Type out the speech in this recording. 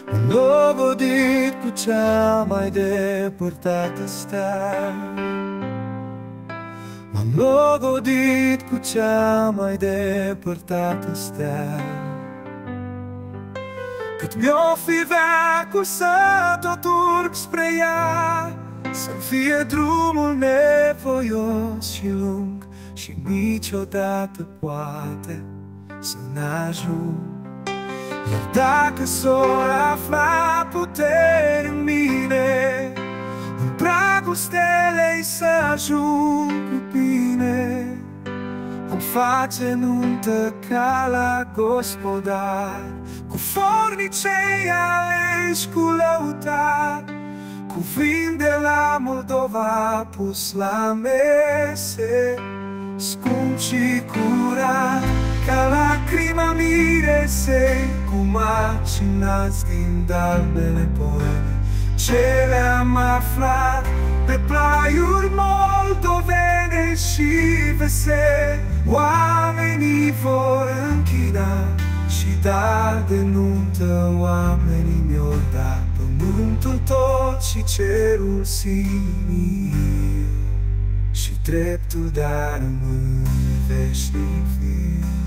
M-am logodit cu cea mai depărtată stea. M-am logodit cu cea mai depărtată stea. Cât mi-o fi veacul să tot urc spre ea, să-mi fie drumul nevoios și lung, și niciodată poate să n-ajung. Iar dacă s-o afla putere în mine, în pragul stelei să ajung cu bine, vom face nuntă ca la gospodar, cu fornicei aleși cu lăutar, cu vin de la Moldova pus la mese, scump și curat ca lacrima miresei, cu macinați din dalmele poeme ce le-am aflat pe plaiuri moldovene și vesele. Oamenii vor închina și dar de nuntă, oamenii mi-o da pământul tot și cerul singur, și dreptul de a rămâne veșnic viu.